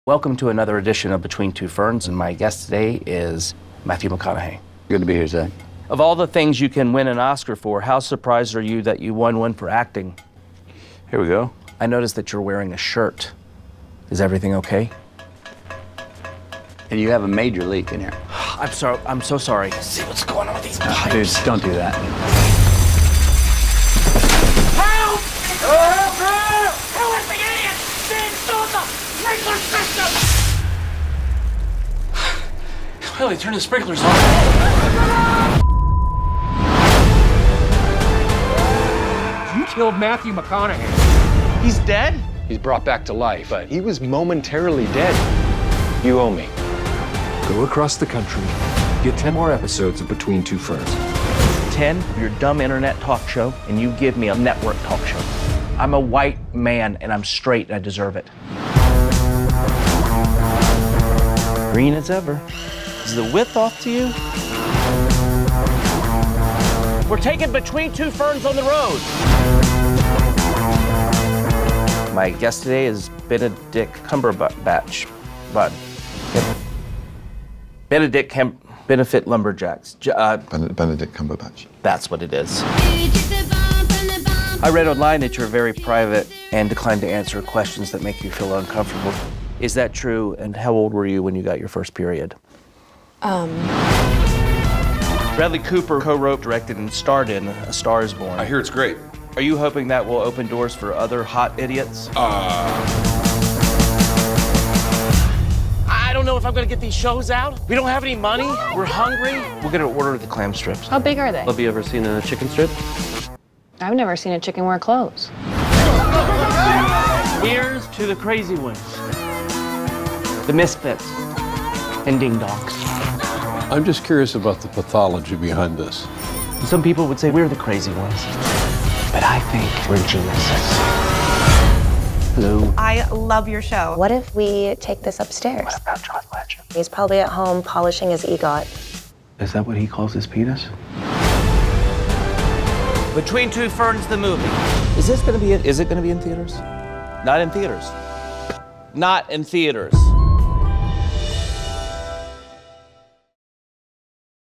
Welcome to another edition of Between Two Ferns, and my guest today is Matthew McConaughey. Good to be here, Zach. Of all the things you can win an Oscar for, how surprised are you that you won one for acting? Here we go. I noticed that you're wearing a shirt. Is everything okay? And you have a major leak in here. I'm so sorry. Let's see what's going on with these pipes. Dude, don't do that. Help! Help! Who is the idiot? They installed the sprinkler system! Well, they turned the sprinklers on. You killed Matthew McConaughey. He's dead? He's brought back to life, but he was momentarily dead. You owe me. Go across the country, get 10 more episodes of Between Two Ferns. 10, your dumb internet talk show, and you give me a network talk show. I'm a white man, and I'm straight, and I deserve it. Green as ever. Is the width off to you? We're taking Between Two Ferns on the road. My guest today is Benedict Cumberbatch. Benefit Lumberjacks. Benedict Cumberbatch. That's what it is. I read online that you're very private and decline to answer questions that make you feel uncomfortable. Is that true? And how old were you when you got your first period? Bradley Cooper co-wrote, directed, and starred in A Star Is Born. I hear it's great. Are you hoping that will open doors for other hot idiots? I don't know if I'm gonna get these shows out. We don't have any money. We're hungry. We're gonna order the clam strips. How big are they? Have you ever seen a chicken strip? I've never seen a chicken wear clothes. Here's to the crazy ones. The misfits. And ding-dongs. I'm just curious about the pathology behind this. Some people would say we're the crazy ones. But I think we're geniuses. Hello. I love your show. What if we take this upstairs? What about John Legend? He's probably at home polishing his EGOT. Is that what he calls his penis? Between Two Ferns, the movie. Is it gonna be in theaters? Not in theaters. Not in theaters.